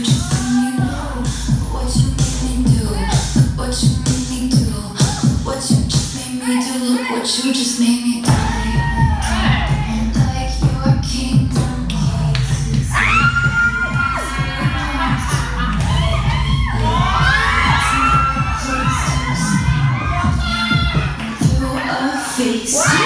just made me know. What you made me do. What you made me do. What you just made me do. Look what you just made me do. Like your kingdom keys. Through a face.